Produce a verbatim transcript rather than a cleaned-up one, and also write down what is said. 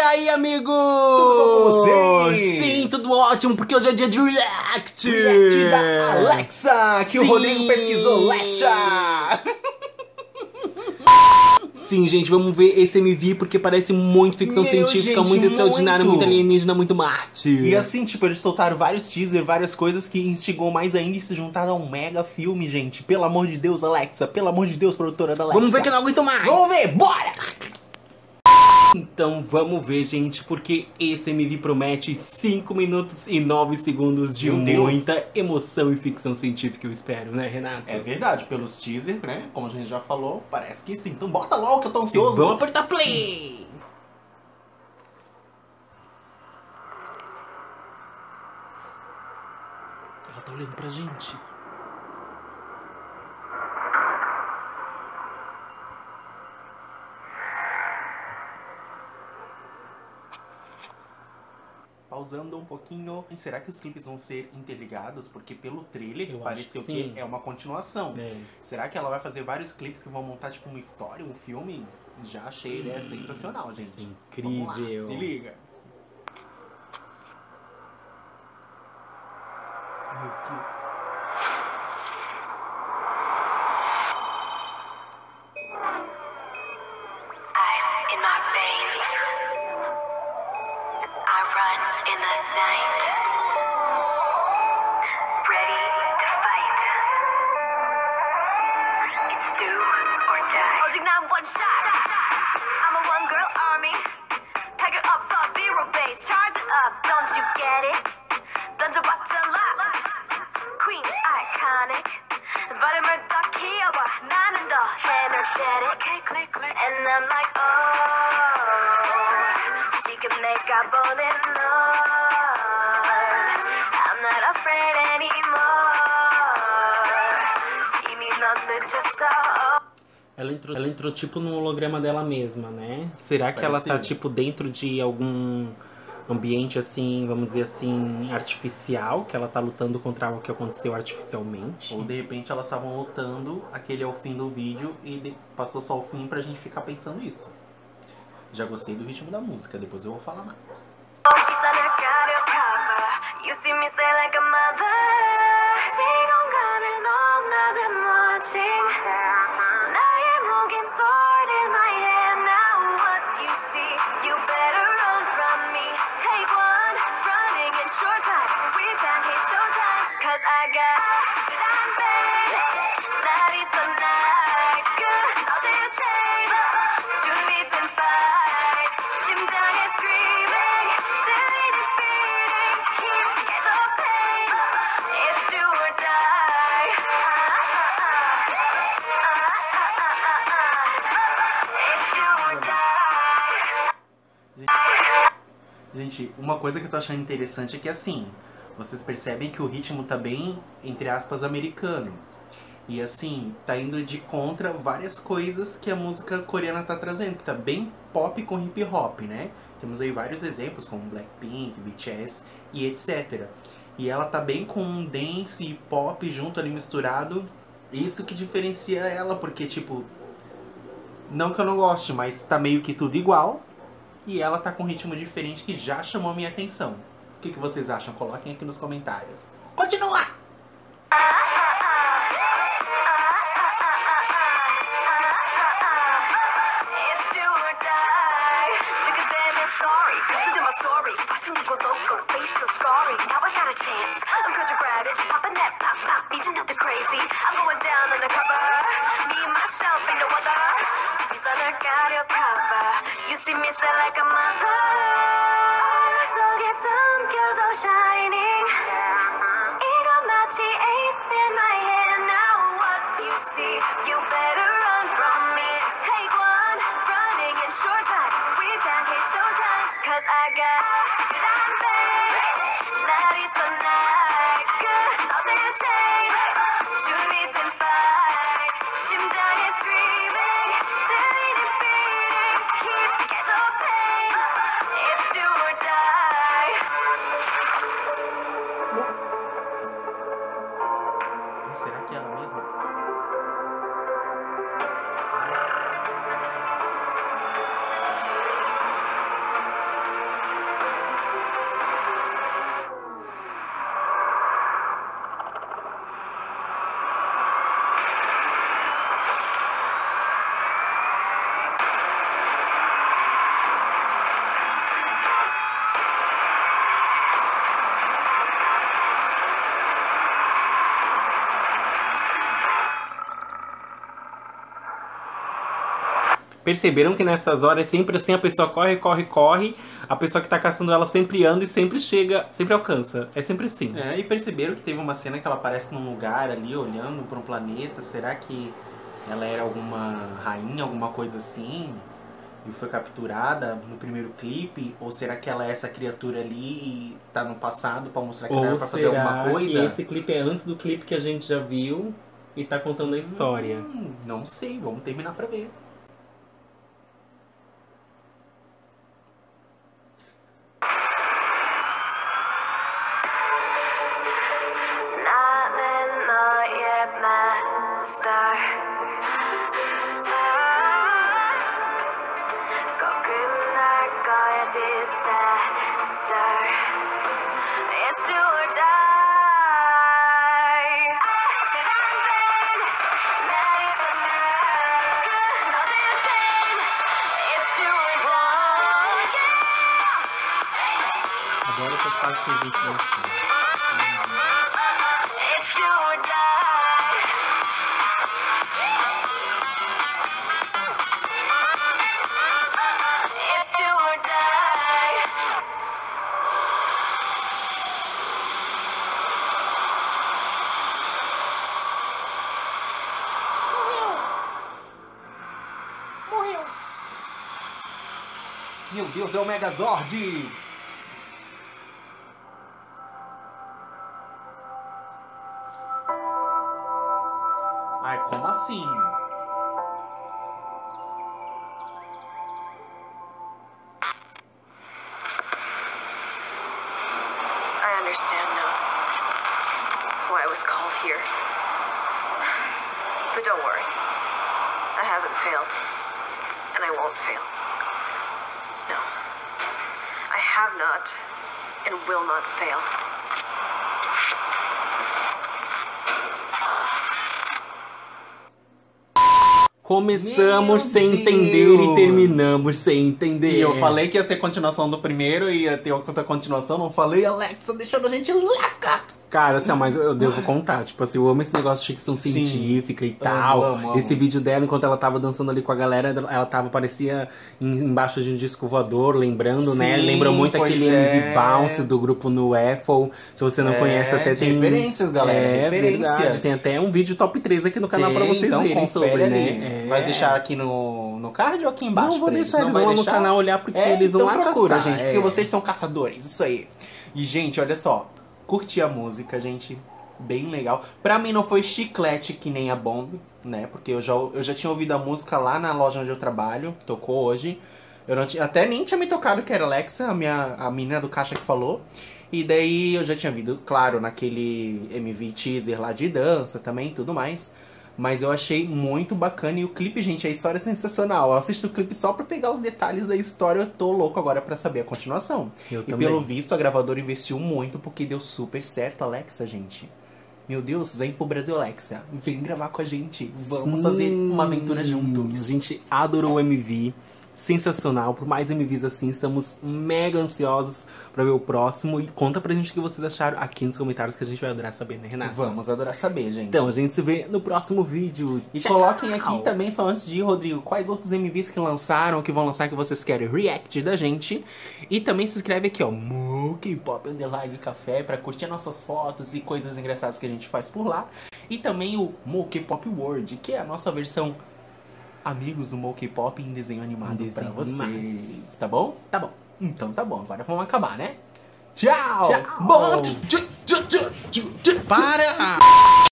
aí, amigos? Tudo bom com vocês? Sim, tudo ótimo, porque hoje é dia de React! React da Alexa, que Sim. o Rodrigo pesquisou, Lecha! Sim, gente, vamos ver esse M V, porque parece muito ficção Meu, científica, gente, muito extraordinária, muito. muito alienígena, muito Marte. E assim, tipo, eles soltaram vários teasers, várias coisas que instigou mais ainda e se juntaram a um mega filme, gente. Pelo amor de Deus, Alexa, pelo amor de Deus, produtora da Alexa. Vamos ver que eu não aguento mais! Vamos ver, bora! Então vamos ver, gente, porque esse M V promete cinco minutos e nove segundos de Meu Deus. muita emoção e ficção científica, eu espero, né, Renato? É verdade, pelos teasers, né? Como a gente já falou, parece que sim. Então bota logo que eu tô ansioso. Vamos apertar play! Ela tá olhando pra gente. Pausando um pouquinho, será que os clipes vão ser interligados? Porque pelo trailer Eu pareceu acho que que sim. é uma continuação. É. Será que ela vai fazer vários clipes que vão montar tipo uma história, um filme? Já achei a ideia sensacional, gente. Isso é Vamos lá, incrível. se liga. Meu Deus. Ice in my veins. I run in the night. Ready to fight. It's do or die. Oh, now one shot. I'm a one girl army. Pack it up, saw zero base. Charge it up, don't you get it? Don't you watch a lot? Queen's iconic. Vitamin Dakiawa, 나는 더 energetic. And I'm like, oh, 지금 내가 보는 널. I'm not afraid anymore. 이미 넌 늦었어. Ela entrou, ela entrou tipo no holograma dela mesma, né? Será que ela tá Parecido. tipo dentro de algum ambiente assim, vamos dizer assim, artificial? Que ela tá lutando contra algo que aconteceu artificialmente? Ou de repente elas estavam lutando, aquele é o fim do vídeo e de- passou só o fim pra gente ficar pensando isso. Já gostei do ritmo da música, depois eu vou falar mais. Oh, she's undercover. You see me say like a mother. 시간을 넘나든 watching. 나의 무긴 sword in my hand. Now what you see, you better run from me. Take one, running in short time. We're down here showtime. Cause I got shit on bed. 날이 so nice. 어제의 chain. 준비된 fight. 심장에 screaming. 들리는 beating. Keep get the pain. It's do or die. It's do or die. Gente, uma coisa que eu tô achando interessante é que assim, vocês percebem que o ritmo tá bem, entre aspas, americano. E assim, tá indo de contra várias coisas que a música coreana tá trazendo, que tá bem pop com hip hop, né? Temos aí vários exemplos, como Blackpink, B T S e etcétera. E ela tá bem com um dance e pop junto ali misturado. Isso que diferencia ela, porque tipo, não que eu não goste, mas tá meio que tudo igual. E ela tá com um ritmo diferente que já chamou a minha atenção. O que, que vocês acham? Coloquem aqui nos comentários. Continua! It's do or die. Look at them, it's sorry. Go to my story. Watching you go loco, face so scarring. Now I got a chance. I'm going to grab it. Popping that pop pop, beating up the crazy. I'm going down on the cover. Me, myself, ain't no other. She's undercover. You see me say like a mother. 속에 숨겨도 shining. 이건 마치 ace in my hand. Now what you see, you better run from me. Take one, running in short time. We're down here showtime. Cause I got shit on bed. 날이 so nice. 어제의 chain. 준비된 fight. 심장에 screaming. 들리는 beating. Keep get the pain. It's do or die. Será que é ela mesma? Perceberam que nessas horas é sempre assim, a pessoa corre, corre, corre, a pessoa que tá caçando ela sempre anda e sempre chega, sempre alcança. É sempre assim. É, e perceberam que teve uma cena que ela aparece num lugar ali, olhando para um planeta. Será que ela era alguma rainha, alguma coisa assim? E foi capturada no primeiro clipe? Ou será que ela é essa criatura ali e tá no passado pra mostrar que ela Ou era pra fazer será alguma coisa? que esse clipe é antes do clipe que a gente já viu e tá contando a história? Hum, não sei, vamos terminar pra ver. 나는 너의 master. 꼭 끝날 거야 disaster. It's do or die. 날 있었나? 너의 shame. It's do or die. Adoro essas partes que a gente dança. It's do or die. It's do or die. Meu Deus, é o Megazord! Ai, como assim? I understand now why I was called here. But don't worry. I haven't failed. And I won't fail. No. I have not and will not fail. Começamos Meu sem Deus! entender e terminamos sem entender. E eu falei que ia ser continuação do primeiro e ia ter outra continuação, não falei, Alexa, deixando a gente louca! Cara, assim, ó, mas eu devo contar, tipo assim, eu amo esse negócio de ficção Sim. científica e tal. Amo, amo, Esse amo. vídeo dela, enquanto ela tava dançando ali com a galera, ela tava, parecia em- embaixo de um disco voador, lembrando, né? Sim, Lembra muito pois aquele é. M V Bounce do grupo No Eiffel. Se você não É, conhece, até tem... referências, galera, É, referências. verdade. Tem até um vídeo top três aqui no canal pra Tem, vocês então verem confere sobre, ali. né? É. Vai deixar aqui no, no card ou aqui embaixo? Não vou pra deixar, Não eles vai vão lá no deixar? canal olhar porque É, eles vão então lá procura, caçar, gente, é. porque vocês são caçadores, isso aí. E, gente, olha só, curti a música, gente, bem legal. Pra mim não foi chiclete que nem a Bomb, né, porque eu já, eu já tinha ouvido a música lá na loja onde eu trabalho, que tocou hoje. Eu não tinha, até nem tinha me tocado que era Alexa, a, minha, a menina do caixa que falou. E daí eu já tinha visto, claro, naquele M V teaser lá de dança também e tudo mais. Mas eu achei muito bacana e o clipe, gente, a história é sensacional. Eu assisto o clipe só pra pegar os detalhes da história, eu tô louco agora pra saber a continuação. Eu e também. pelo visto a gravadora investiu muito porque deu super certo, Alexa, gente. Meu Deus, vem pro Brasil, Alexa. Vem gravar com a gente. Vamos Sim, fazer uma aventura juntos. A gente adorou o M V. Sensacional. Por mais M Vs assim, estamos mega ansiosos pra ver o próximo. E conta pra gente o que vocês acharam aqui nos comentários, que a gente vai adorar saber, né, Renata? Vamos adorar saber, gente. Então, a gente se vê no próximo vídeo. E Tchau! coloquem aqui também, só antes de ir, Rodrigo, quais outros M Vs que lançaram, que vão lançar, que vocês querem react da gente. E também se inscreve aqui, ó, Mook Pop Underline Café, pra curtir nossas fotos e coisas engraçadas que a gente faz por lá. E também o Mook Pop World, que é a nossa versão amigos do Mook Pop em desenho animado Desenho pra vocês. animado. Tá bom? Tá bom. Então tá bom, agora vamos acabar, né? Tchau! Tchau! Bom, Para!